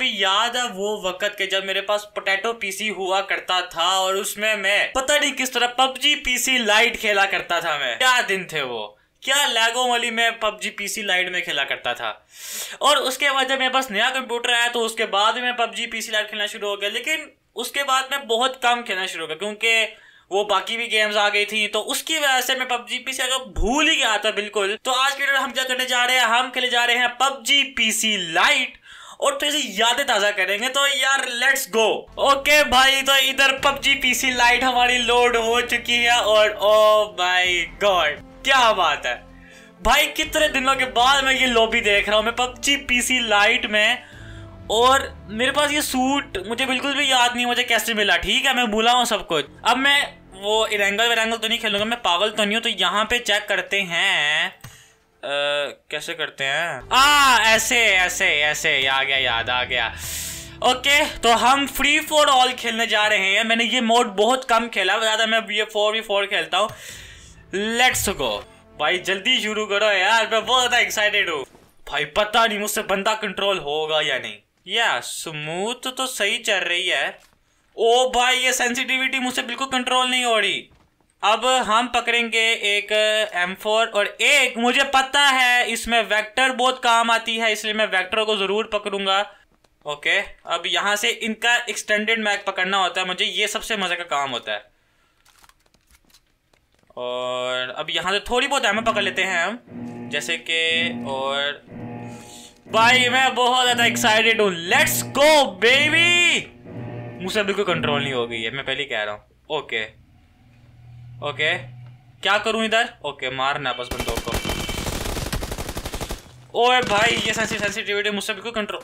भी याद है वो वक्त के जब मेरे पास पोटैटो पीसी हुआ करता था और उसमें मैं पता नहीं किस तरह पबजी पीसी लाइट खेला करता था। मैं क्या दिन थे वो, क्या लैगो वाली में पबजी पीसी लाइट में खेला करता था। और उसके बाद जब मेरे पास नया कंप्यूटर आया तो उसके बाद मैं पबजी पीसी लाइट खेलना शुरू हो गया, लेकिन उसके बाद मैं बहुत कम खेलना शुरू हो गया क्योंकि वो बाकी भी गेम्स आ गई थी, तो उसकी वजह से मैं पबजी पीसी भूल ही गया था बिल्कुल। तो आज के वीडियो हम क्या करने जा रहे हैं, हम खेले जा रहे हैं पबजी पीसी लाइट और थोड़ी सी यादें ताजा करेंगे। तो यार लेट्स गो। ओके भाई, तो इधर पबजी पीसी लाइट हमारी लोड हो चुकी है और ओ माय गॉड क्या बात है भाई, कितने दिनों के बाद मैं ये लॉबी देख रहा हूँ मैं पबजी पीसी लाइट में। और मेरे पास ये सूट मुझे बिल्कुल भी याद नहीं मुझे कैसे मिला। ठीक है, मैं भूला हूँ सब कुछ। अब मैं वो इरेंगल वेरेंगल तो नहीं खेलूंगा, मैं पागल तो नहीं हूँ। तो यहाँ पे चेक करते हैं कैसे करते हैं, ऐसे ऐसे ऐसे आ गया, याद आ गया। ओके, तो हम फ्री फॉर ऑल खेलने जा रहे हैं। मैंने ये मोड बहुत कम खेला, ज्यादा मैं ये 4v4 खेलता हूँ। लेट्स गो भाई, जल्दी शुरू करो यार, मैं बहुत ज्यादा एक्साइटेड हूँ भाई। पता नहीं मुझसे बंदा कंट्रोल होगा या नहीं। या स्मूथ तो सही चल रही है। ओ भाई, ये सेंसिटिविटी मुझसे बिल्कुल कंट्रोल नहीं हो रही। अब हम पकड़ेंगे एक M4 और एक, मुझे पता है इसमें वेक्टर बहुत काम आती है, इसलिए मैं वेक्टर को जरूर पकड़ूंगा। ओके, अब यहाँ से इनका एक्सटेंडेड मैग पकड़ना होता है मुझे, ये सबसे मजे का काम होता है। और अब यहाँ से थोड़ी बहुत एमो पकड़ लेते हैं हम, जैसे कि। और भाई मैं बहुत ज्यादा एक्साइटेड हूँ, लेट्स गो बेबी। मुझसे बिल्कुल कंट्रोल नहीं हो गई है, मैं पहले कह रहा हूँ। ओके ओके, क्या करूँ इधर? ओके, मारना बस बंदों को। ओए भाई, ये सेंसिटिविटी मुझसे बिल्कुल कंट्रोल।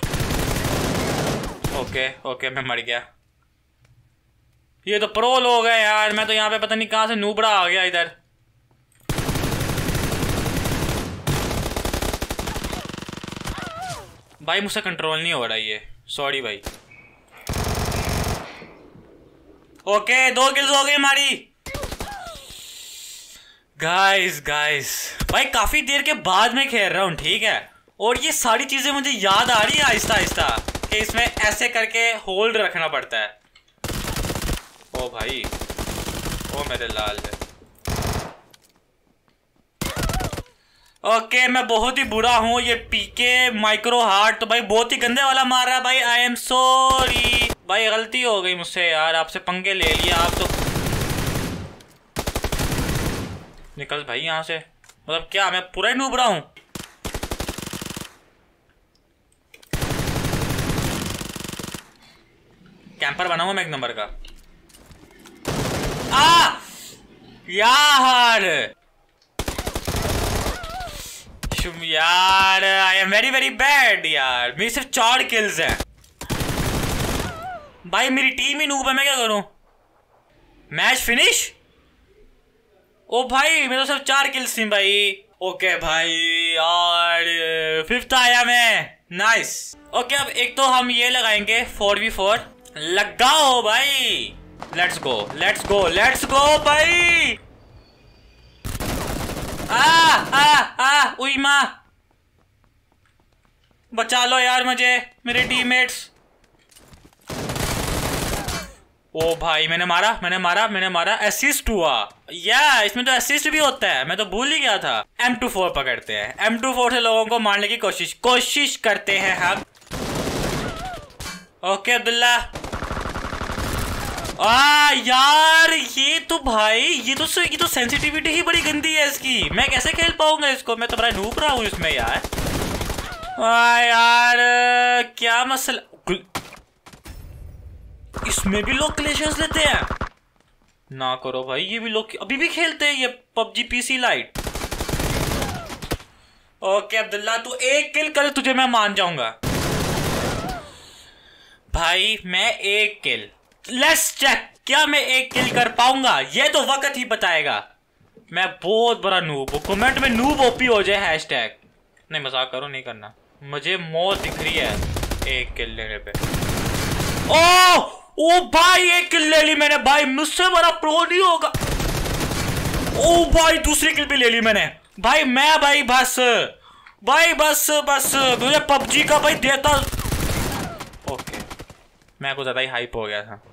ओके ओके, मैं मर गया। ये तो प्रो लोग है यार, मैं तो यहाँ पे पता नहीं कहाँ से नूबड़ा आ गया इधर। भाई मुझसे कंट्रोल नहीं हो रहा ये, सॉरी भाई। ओके, 2 किल्स हो गई हमारी। गाइस भाई काफी देर के बाद मैं खेल रहा हूँ, ठीक है। और ये सारी चीजें मुझे याद आ रही है आहिस्ता आहिस्ता कि इसमें ऐसे करके होल्ड रखना पड़ता है। ओ भाई, ओ मेरे लाल है। ओके, मैं बहुत ही बुरा हूँ। ये पीके माइक्रो हार्ट तो भाई बहुत ही गंदे वाला मार रहा है भाई। आई एम सॉरी भाई, गलती हो गई मुझसे यार, आपसे पंगे ले लिया आप तो। निकल भाई यहाँ से, मतलब क्या मैं पूरा ही डूब रहा हूँ। कैंपर बनाऊंगा मैं 1 नंबर का। यार यार, I am very very bad यार। मेरी सिर्फ 4 किल्स हैं भाई, मेरी टीम ही नूब है, मैं क्या करूं? Match finish? ओ भाई, मेरे तो सिर्फ 4 किल्स थी भाई। ओके भाई यार, 5th आया मैं, नाइस। ओके, अब एक तो हम ये लगाएंगे 4v4, लगाओ भाई। Let's go let's go let's go भाई। उई माँ, बचा लो यार मुझे मेरे टीममेट्स। ओ भाई, मैंने मारा, असिस्ट हुआ। या इसमें तो असिस्ट भी होता है, मैं तो भूल ही गया था। M24 पकड़ते हैं, M24 से लोगों को मारने की कोशिश करते हैं हम। ओके अब्दुल्ला। यार ये तो भाई, ये तो सेंसिटिविटी ही बड़ी गंदी है इसकी। मैं कैसे खेल पाऊंगा इसको, मैं तो बड़ा नूब रहा हूँ इसमें यार। यार क्या मसला, इसमें भी लोग क्लेशेस लेते हैं ना। करो भाई, ये भी लोग अभी भी खेलते हैं ये PUBG PC lite. Okay Abdullah, तू 1 किल कर, तुझे मैं मान जाऊंगा भाई। मैं 1 किल, लेट्स चेक, क्या मैं 1 किल कर पाऊंगा? ये तो वक्त ही बताएगा। मैं बहुत बड़ा नूब हूँ, कमेंट में नूब ओपी हो जाए हैशटैग। नहीं मजाक करो, नहीं करना। मुझे मौत दिख रही है 1 किल लेने पे। ओ भाई, 1 किल ले ली मैंने भाई, मुझसे बड़ा प्रो नहीं होगा। ओ भाई, दूसरी किल भी ले ली मैंने भाई। मैं भाई बस मुझे पबजी का भाई देता। ओके, मैं कुछ ज्यादा ही हाइप हो गया था।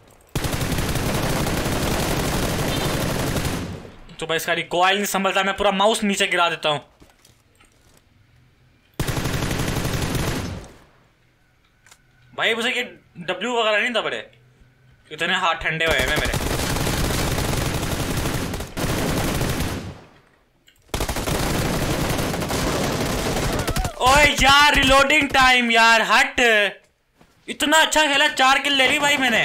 तो भाई इसका रिकॉइल नहीं संभलता, मैं पूरा माउस नीचे गिरा देता हूँ। भाई मुझे ये डब्ल्यू वगैरह नहीं दबड़े, इतने हाथ ठंडे हुए हैं मेरे। ओए यार रिलोडिंग टाइम यार, हट। इतना अच्छा खेला, 4 किल ले ली भाई मैंने।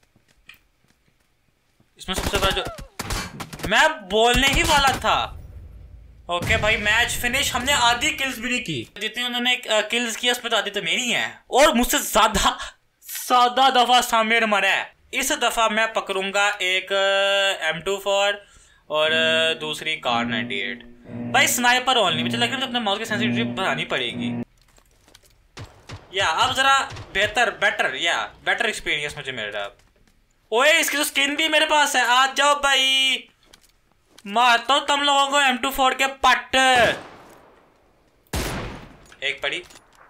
इसमें सबसे बड़ा जो मैं बोलने ही वाला था। ओके भाई मैच फिनिश, हमने आधी किल्स भी नहीं की, जितनी उन्होंने किल्स की उसमें तो आधी तो मेरी है, और मुझसे ज्यादा दफा सामिर मरा है। इस दफा मैं पकड़ूंगा एक M24 और दूसरी कार 98। भाई स्नाइपर ओनली, मुझे लग रहा है अपने माउस की सेंसिटिविटी बढ़ानी पड़ेगी। या अब जरा बेटर एक्सपीरियंस मुझे मिल रहा है। ओए इसकी तो स्किन भी मेरे पास है, आ जाओ भाई, मारता हूं तुम लोगों को M24 के पट। एक पड़ी,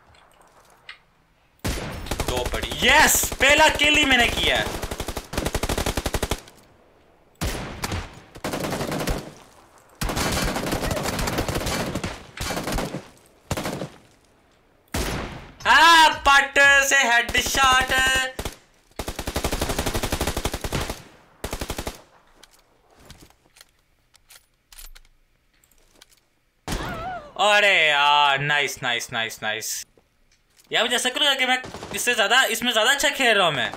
2 पड़ी, यस पहला किल ही मैंने किया है। हाँ पट से हेडशॉट। अरे यार नाइस नाइस नाइस नाइस यार, मुझे ऐसा करूँगा कि मैं इससे ज्यादा इसमें ज्यादा अच्छा खेल रहा हूं मैं।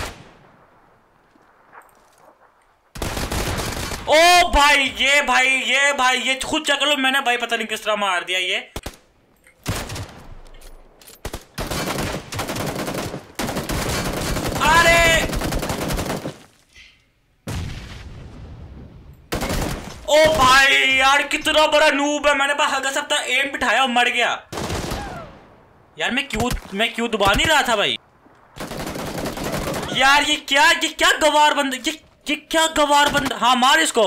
ओ भाई ये खुद चेक कर लो, मैंने भाई पता नहीं किस तरह मार दिया ये। अरे ओ भाई यार कितना बड़ा नूब है, मैंने बस हल्का सा अपना एम बिठाया और मर गया। यार मैं क्यों दबा नहीं रहा था भाई। यार ये क्या गवार बंद, ये क्या गवार बंद। हाँ मार इसको।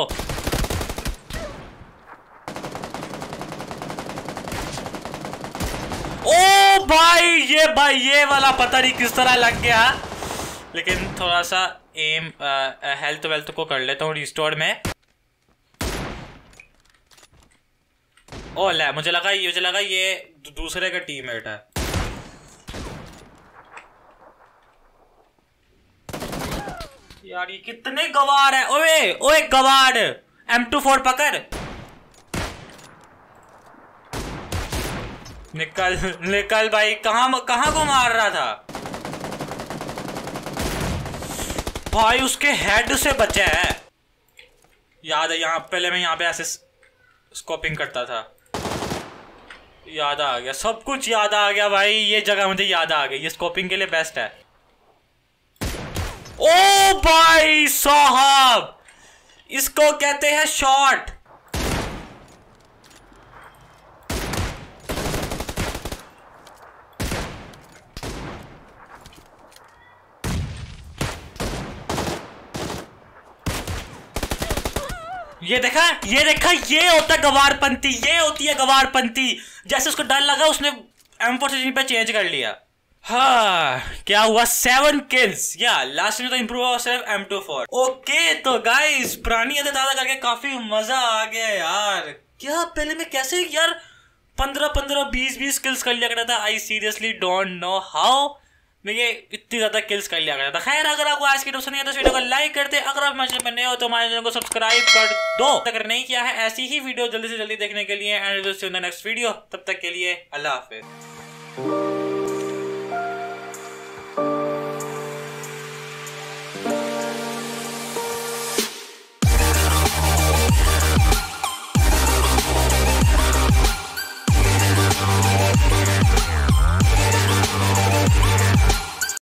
ओ भाई ये वाला पता नहीं किस तरह लग गया, लेकिन थोड़ा सा एम हेल्थ वेल्थ को कर लेता हूँ रिस्टोर में। ओ ले मुझे लगा ये दूसरे का टीममेट है। यार ये कितने गवार है। ओए गवार, M24 पकड़। निकल भाई, कहां को मार रहा था भाई, उसके हेड से बचा है। याद है यहाँ पहले मैं यहाँ पे ऐसे स्कोपिंग करता था, याद आ गया, सब कुछ याद आ गया भाई। ये जगह मुझे याद आ गई, ये स्कोपिंग के लिए बेस्ट है। ओ भाई साहब, इसको कहते हैं शॉट। ये देखा ये होता है गवारपंती, ये होती है गवारपंती। जैसे उसको डर लगा उसने M4 पे चेंज कर लिया। हाँ क्या हुआ, 7 किल्स। या लास्ट में तो इंप्रूव हुआ सिर्फ M24। ओके तो गाइस पुरानी यादें ताज़ा करके काफी मजा आ गया यार। क्या पहले मैं कैसे यार 15 20 किल्स कर लिया करता था। I seriously don't know how मैं ये इतनी ज्यादा किल्स कर लिया करता था। खैर अगर आपको आज की वीडियो पसंद आई तो इस वीडियो को लाइक करते, अगर आप हमारे चैनल पर नए हो तो हमारे चैनल को सब्सक्राइब कर दो अगर नहीं किया है। ऐसी ही वीडियो जल्दी से जल्दी देखने के लिए and will see you in the next video. तब तक के लिए अल्लाह हाफिज।